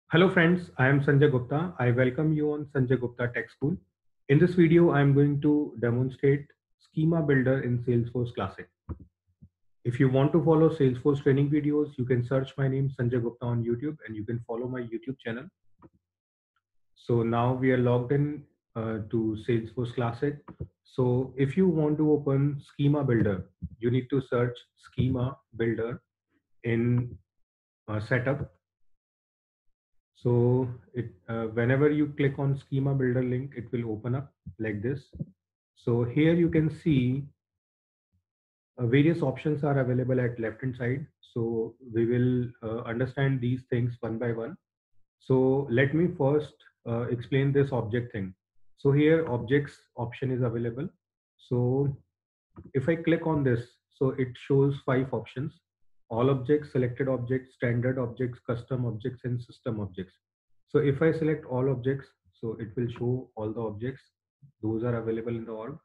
Hello friends, I am Sanjay Gupta. I welcome you on Sanjay Gupta Tech School. In this video, I am going to demonstrate Schema Builder in Salesforce Classic. If you want to follow Salesforce training videos, you can search my name Sanjay Gupta on YouTube and you can follow my YouTube channel. So now we are logged in to Salesforce Classic. So if you want to open Schema Builder, you need to search Schema Builder in Setup. So whenever you click on Schema Builder link, it will open up like this. So here you can see various options are available at left hand side. So we will understand these things one by one. So let me first explain this object thing. So here objects option is available. So if I click on this, so it shows 5 options: all objects, selected objects, standard objects, custom objects, and system objects. So if I select all objects, so it will show all the objects. Those are available in the org.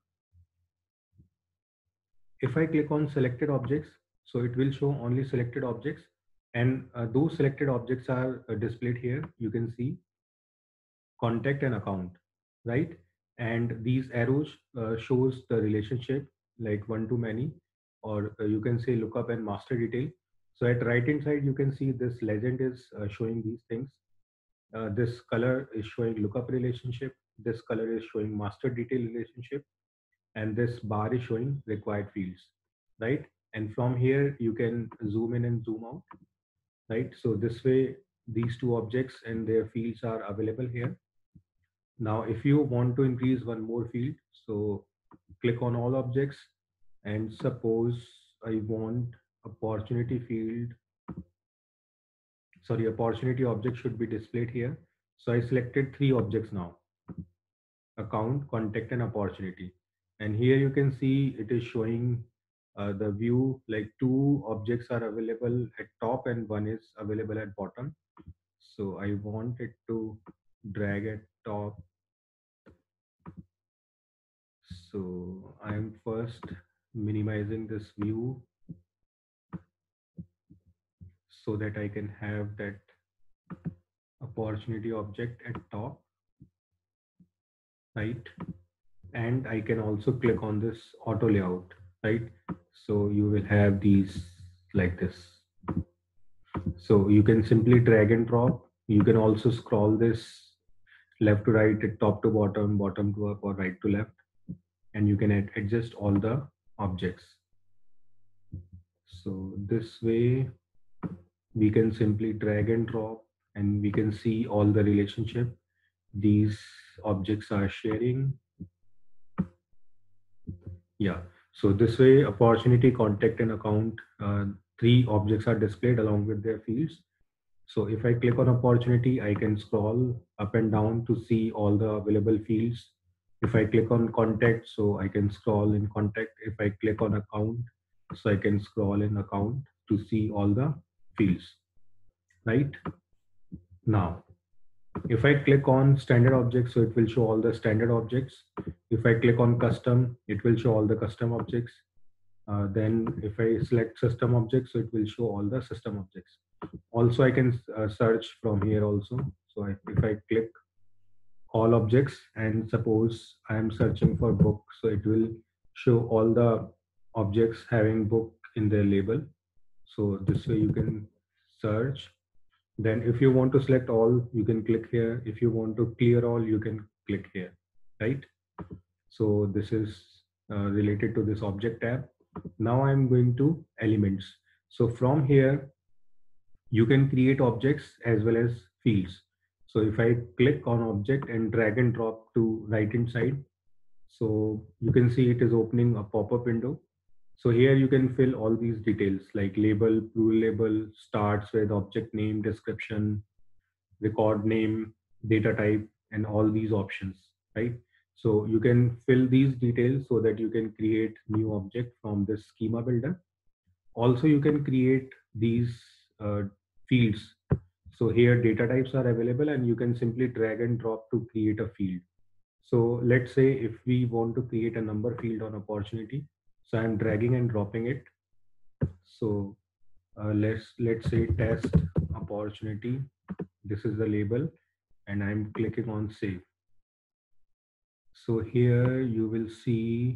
If I click on selected objects, so it will show only selected objects, and those selected objects are displayed here. You can see contact and account, right? And these arrows shows the relationship like one to many, or you can say lookup and master detail. So at right hand side, you can see this legend is showing these things. This color is showing lookup relationship. This color is showing master detail relationship, and this bar is showing required fields, right? And from here, you can zoom in and zoom out, right? So this way, these two objects and their fields are available here. Now, if you want to increase one more field, so click on all objects, and suppose I want opportunity field, sorry, opportunity object should be displayed here. So I selected 3 objects now: account, contact, and opportunity. And here you can see it is showing the view, like 2 objects are available at top and one is available at bottom. So I want it to drag at top. So I'm first minimizing this view so that I can have that opportunity object at top, right? And I can also click on this auto layout, right? So you will have these like this. So you can simply drag and drop. You can also scroll this left to right, top to bottom, bottom to up, or right to left, and you can adjust all the objects. So this way we can simply drag and drop, and we can see all the relationship these objects are sharing. Yeah. So this way, opportunity, contact, and account, 3 objects are displayed along with their fields. So if I click on opportunity, I can scroll up and down to see all the available fields. If I click on contact, so I can scroll in contact. If I click on account, so I can scroll in account to see all the fields, right? Now, if I click on standard objects, so it will show all the standard objects. If I click on custom, it will show all the custom objects. Then if I select system objects, so it will show all the system objects. Also, I can search from here also. So if I click all objects and suppose I am searching for book, so it will show all the objects having book in their label. So this way you can search. Then if you want to select all, you can click here. If you want to clear all, you can click here, right? So this is related to this object tab. Now I'm going to elements. So from here, you can create objects as well as fields. So if I click on object and drag and drop to right hand side, so you can see it is opening a pop-up window. So here you can fill all these details like label, plural label, starts with object name, description, record name, data type, and all these options, right? So you can fill these details so that you can create new object from this schema builder. Also, you can create these uh, fields. So here data types are available and you can simply drag and drop to create a field. So let's say if we want to create a number field on opportunity, so I'm dragging and dropping it. So let's say test opportunity this is the label, and I'm clicking on save. So here you will see,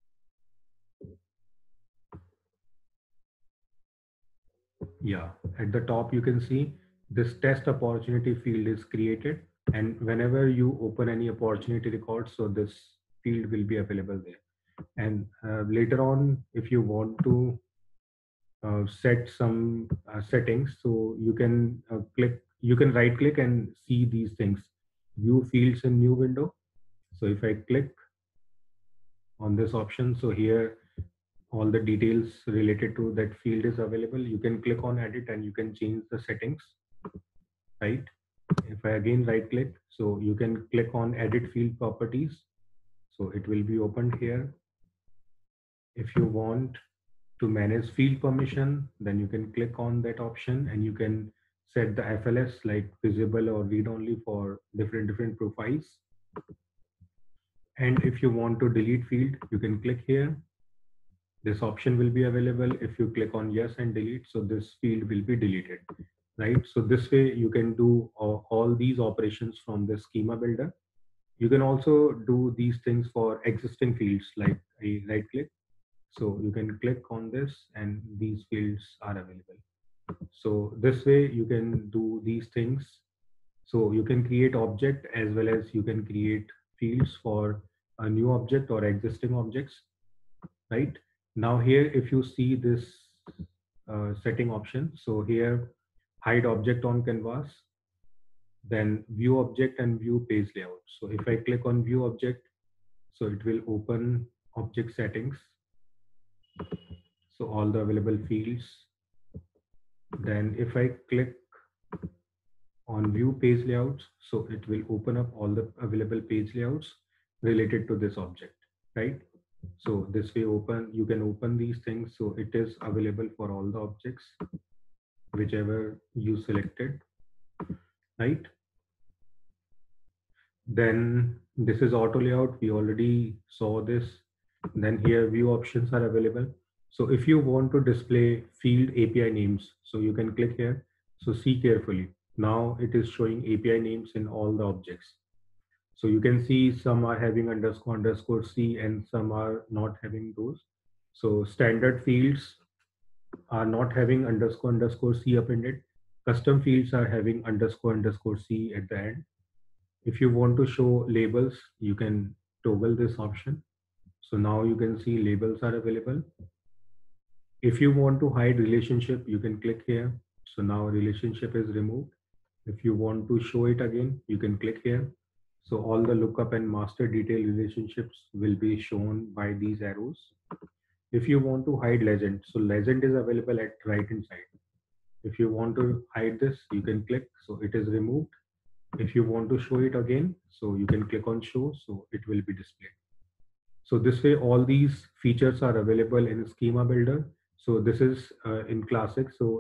yeah, at the top you can see this test opportunity field is created, and whenever you open any opportunity record, so this field will be available there. And later on, if you want to set some settings, so you can right click and see these things, view fields in new window. So if I click on this option, so here all the details related to that field is available. You can click on edit and you can change the settings, right? If I again right click, so you can click on edit field properties, so it will be opened here. If you want to manage field permission, then you can click on that option and you can set the FLS like visible or read only for different profiles. And if you want to delete field, you can click here. This option will be available. If you click on yes and delete, so this field will be deleted, right? So this way you can do all these operations from the schema builder. You can also do these things for existing fields, like a right click. So you can click on this and these fields are available. So this way you can do these things. So you can create object as well as you can create fields for a new object or existing objects, right? Now here, if you see this setting option, so here hide object on canvas, then view object and view page layout. So if I click on view object, so it will open object settings. So all the available fields. Then if I click on view page layouts, so it will open up all the available page layouts related to this object, right? So this way you can open these things. So it is available for all the objects, whichever you selected, right? Then this is auto layout. We already saw this. Then here view options are available. So if you want to display field API names, so you can click here. So see carefully. Now it is showing API names in all the objects. So you can see some are having underscore C and some are not having those. So standard fields are not having underscore C appended. Custom fields are having underscore C at the end. If you want to show labels, you can toggle this option. So now you can see labels are available. If you want to hide relationship, you can click here. So now relationship is removed. If you want to show it again, you can click here. So all the lookup and master detail relationships will be shown by these arrows. If you want to hide legend, so legend is available at right hand side. If you want to hide this, you can click, so it is removed. If you want to show it again, so you can click on show, so it will be displayed. So this way, all these features are available in Schema Builder. So this is in Classic. So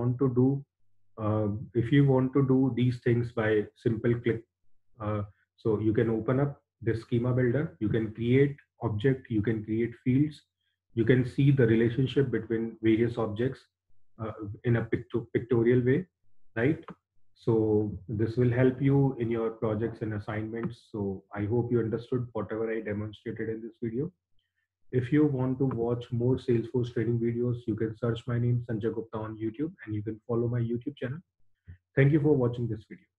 if you want to do these things by simple click, uh, so you can open up this Schema Builder. You can create object. You can create fields. You can see the relationship between various objects in a pictorial way, right? So this will help you in your projects and assignments. So I hope you understood whatever I demonstrated in this video. If you want to watch more Salesforce training videos, you can search my name Sanjay Gupta on YouTube and you can follow my YouTube channel. Thank you for watching this video.